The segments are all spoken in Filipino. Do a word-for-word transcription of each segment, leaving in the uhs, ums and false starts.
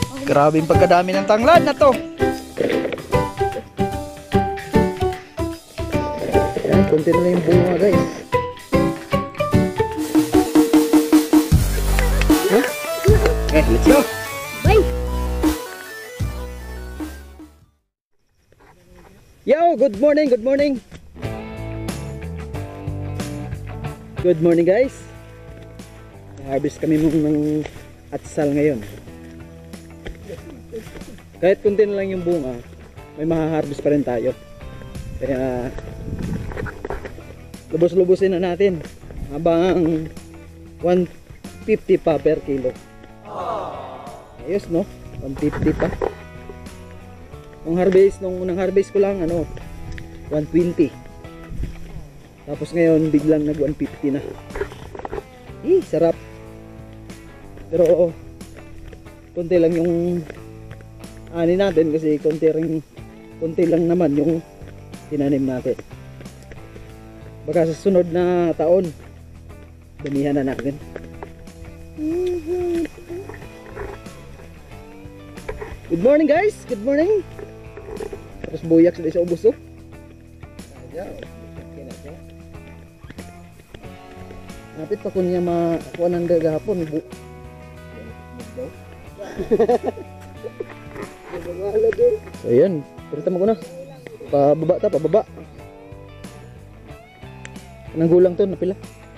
Grabe yung pagkadami ng tanglad na to. Ayan, konti na lang yung bunga guys. Huh? Okay, let's go. Bye. Yo, good morning, good morning. Good morning guys. Harvest kami ng atsal ngayon. Kahit kunti na lang yung bunga, may maha-harvest pa rin tayo. Kaya lubos-lubusin na natin habang one fifty pa per kilo. Ayos no? one fifty pa. Nung harvest, nung unang harvest ko lang ano, one twenty. Tapos ngayon biglang nag one fifty na. Eh, sarap. Pero konti lang yung ani natin kasi konti ring konti lang naman yung tinanim natin. Baka sa sunod na taon damihan na natin. Good morning guys, good morning. Terus buyak sudah sa ubos oh. Napit pa ko niya makuha ng gagahapon bu. So yan, perita mo ko na. Pababa ta, pababa. Anong gulang to, napila?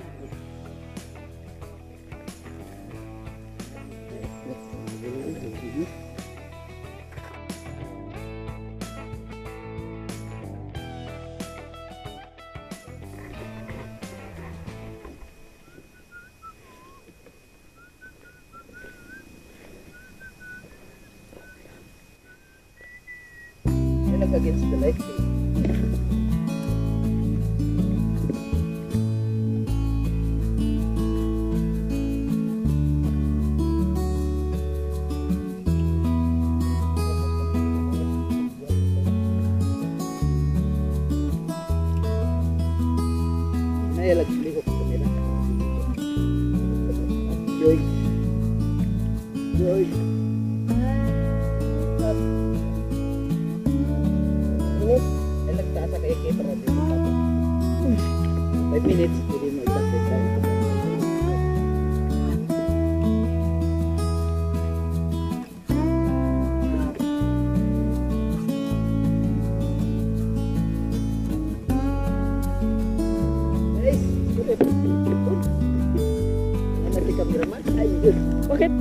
Against the light. Naya lagi ko sa nila. Joy. Joy. five minutes, hindi mo itapit tayo. Guys, good. Nanti kameraman, ayun. Bakit?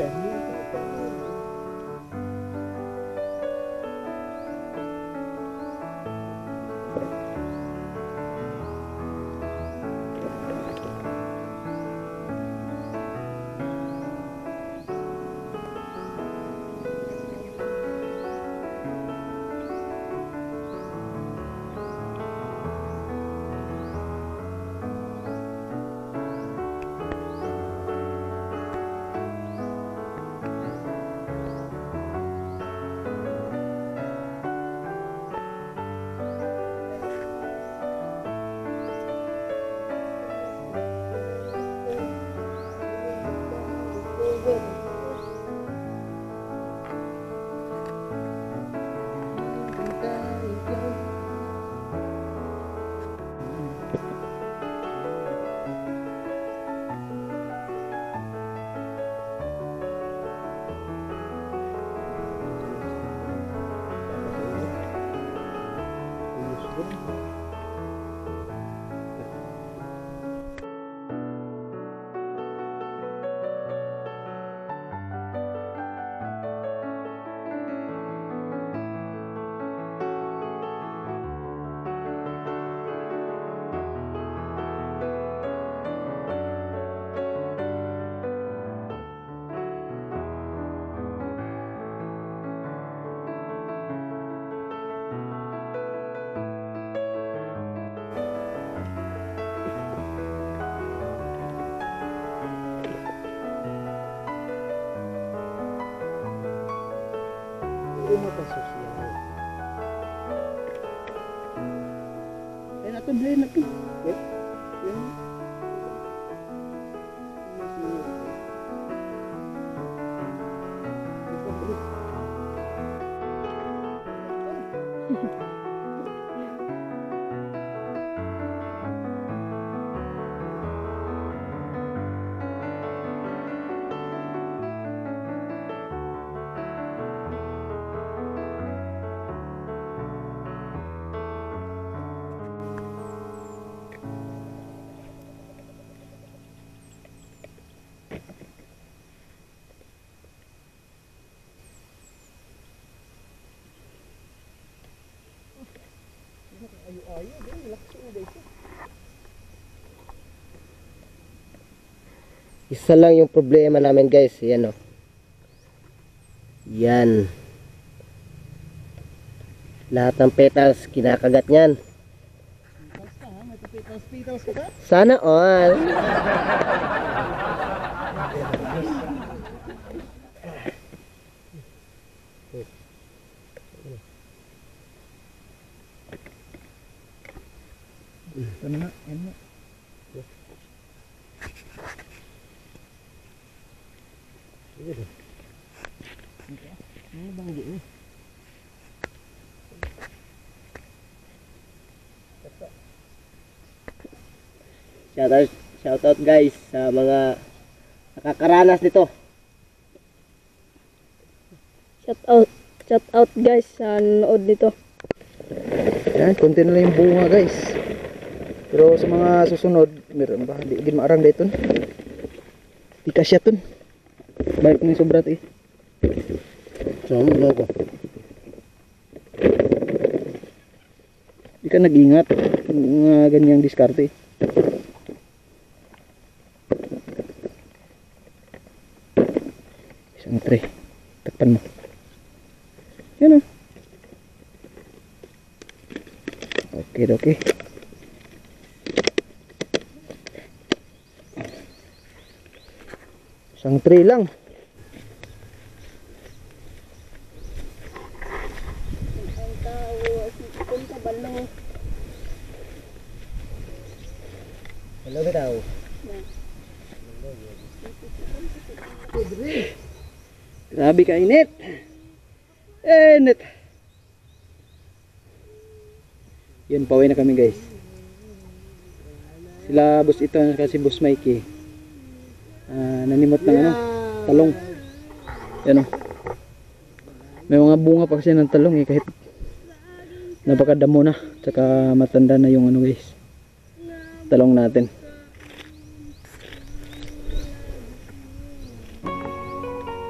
Rumah sosial. Eh, natun, eh, natun. Wait. Yan. Isa lang yung problema namin guys, yan o. Yan. Lahat ng petals kinakagat niyan. Sana all. Ito na, yan na. Ano bang gini? Shout out, shout out guys sa mga nakakaranas nito. Shout out, shout out guys sa nanood nito. Yan, konti na lang yung bunga guys. Pero sa mga susunod, meron ba? Di, di maarang dito. Di kasya ton. Balik na yung sobrat eh. So, ano ko? Di ka nag-ingat. Mga ganyang diskarte eh. Isang tray. Takpan mo. Yan o. Okay, okay. Isang tray lang. Ang tao, sikipon ka balo. Hello bitaw. Grabe ka init. Init. Yan, pauwi na kami guys. Sila boss ito kasi boss Mikey. Uh, nanimot ng ano, talong. Yan o. May mga bunga pa kasi ng talong eh, kahit napakadamo na. Tsaka matanda na yung ano guys, talong natin.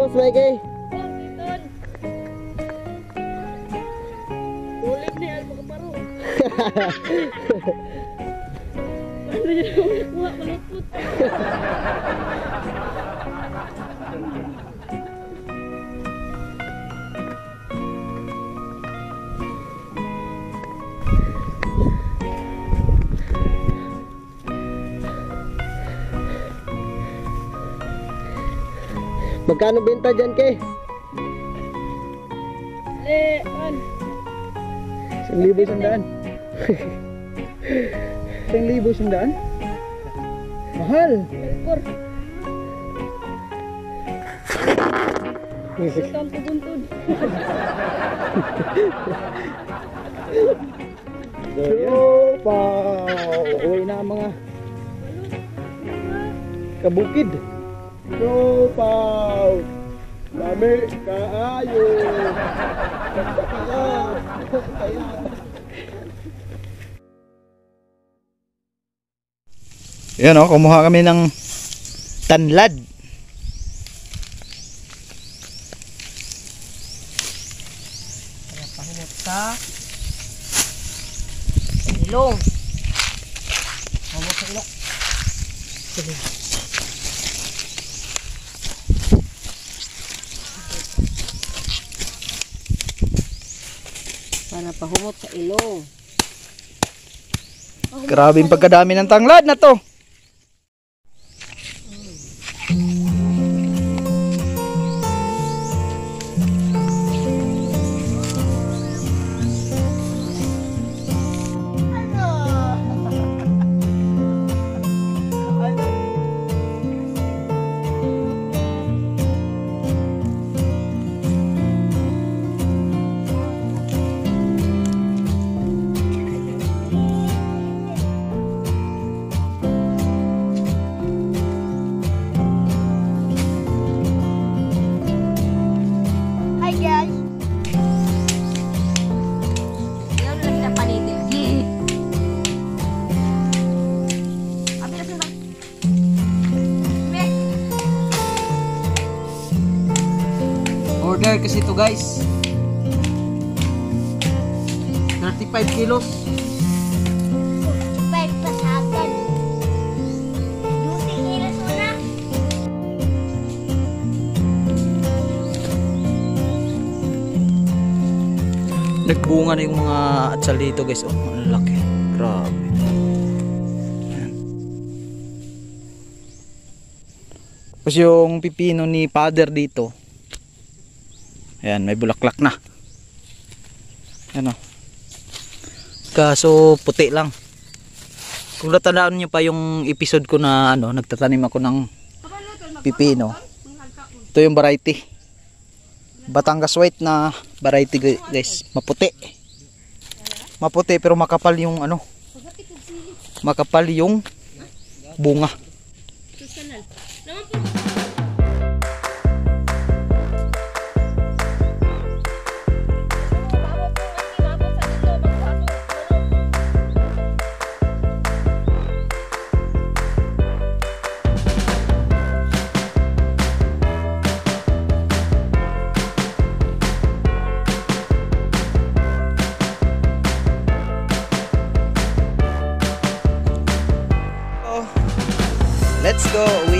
Boss Mikey. Ulit ni Alpo Kaparo. Ano niya kuha malutut. Magkano benta dyan, Kay? Le, man. Isang libo isang daan. Isang libo isang daan? Mahal. Kor. Sultan pubuntun. Siopaw! Uwi na ang mga kabukid. Siopaw! Dami kaayo! Yan o, kumuha kami ng tanlad. Pahimot sa ilong. Pahimot sa ilong. Para pahumot sa ilong. Grabe yung pagkadami ng tanglad na to. Order kasi ito guys, thirty-five kilos. Baik pasagan. Duty kilos una. Nagbunga na yung mga atsal dito guys. Oh, ang laki. Grabe. Ayan. Tapos yung pipino ni father dito, ayan, may bulaklak na. Ayan o. Kaso puti lang. Kung natandaan nyo pa yung episode ko na ano, nagtatanim ako ng pipino. Ito yung variety. Batangas white na variety guys. Maputi. Maputi pero makapal yung ano. Makapal yung bunga. Let's go.